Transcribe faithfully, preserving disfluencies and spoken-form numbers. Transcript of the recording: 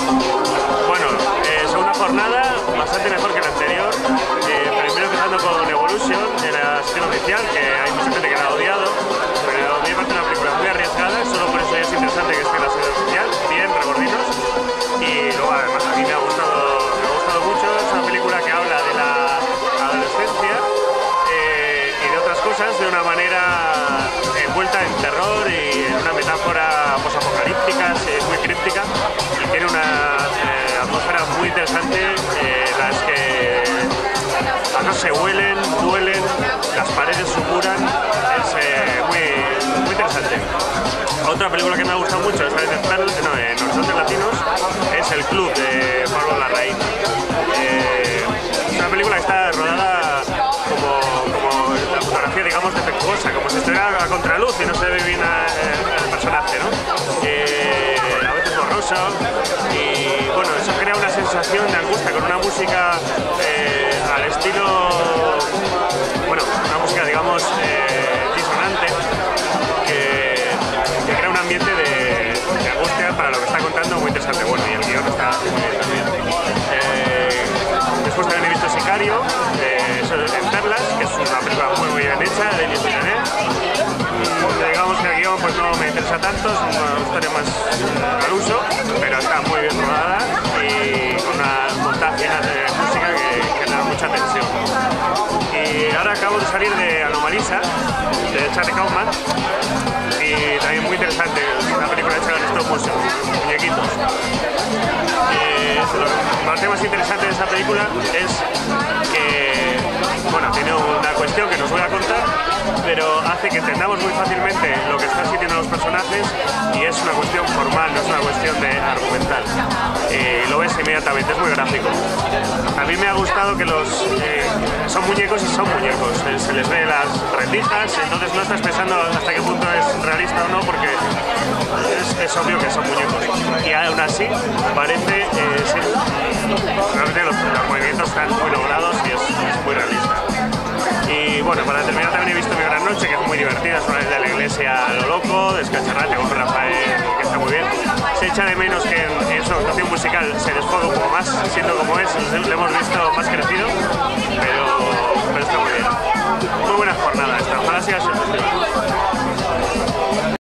Bueno, eh, segunda jornada, bastante mejor que la anterior. Eh, primero empezando con Evolution, de la sección oficial, que hay mucha gente que la ha odiado. Pero a mí me parece una película muy arriesgada, solo por eso ya es interesante que esté en la sección oficial, bien, regordinos. Y luego además a mí me ha gustado, me ha gustado mucho, es una película que habla de la adolescencia eh, y de otras cosas de una manera envuelta en terror y en una metáfora posapocalíptica, es muy críptica y tiene una eh, atmósfera muy interesante, eh, las que las cosas se huelen, duelen, las paredes supuran, es eh, muy, muy interesante. Otra película que me ha gustado mucho, esta vez en, Perl, no, en Horizontes Latinos, es El Club de Pablo Larraín. Eh, es una película que está rodada como, como la fotografía, digamos, defectuosa, como si estuviera a contraluz y no se ve bien a, a, el personaje, ¿no? Eh, a veces borroso y bueno, eso crea una sensación de angustia con una música eh, al estilo, bueno, una música, digamos, eh, disonante, que, que crea un ambiente de, de angustia para lo que está contando, muy interesante. Bueno, y el guión está muy bien también. Eh, después también he visto Sicario, eh, en Perlas, que es una película muy, muy bien hecha, de Denis Villeneuve. Digamos que el guión pues, no me interesa tanto, es una historia más eh, al uso, pero está muy bien rodada y con una montaje de música que genera mucha tensión. Y ahora acabo de salir de Anomalisa, de Charlie Kaufman, y también muy interesante, es una película hecha en stop motion, muñequitos. Eh, lo parte más interesante de esa película es que, bueno, tiene una cuestión que no os voy a contar, pero hace que entendamos muy fácilmente lo que están sintiendo los personajes y es una cuestión formal, no es una cuestión de argumental. Eh, lo ves inmediatamente, es muy gráfico. A mí me ha gustado que los eh, son muñecos y son muñecos, eh, se les ve las rendijas, entonces no estás pensando hasta qué punto es realista o no, porque es, es obvio que son muñecos. Y aún así parece eh, ser, realmente los, los movimientos están muy logrados y es, es muy realista. Y bueno, para terminar también he visto Mi Gran Noche, que es muy divertida, es una vez de la iglesia a lo loco, descacharrate con Rafael, que está muy bien. Se echa de menos que en, en su actuación musical se desfoga un poco más, siendo como es, lo hemos visto más crecido, pero, pero está muy bien. Muy buena jornada esta, ojalá siga siendo.